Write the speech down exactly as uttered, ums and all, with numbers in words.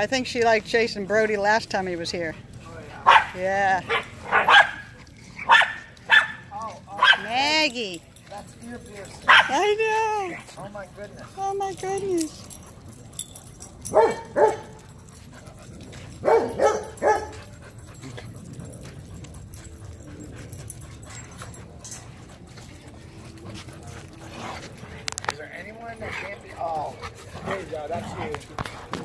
I think she liked chasing Brody last time he was here. Oh, yeah. Yeah. Oh, oh. Maggie. That's ear piercing. I know. Oh my goodness. Oh my goodness. Is there anyone that can't be? Oh, there you go. That's you.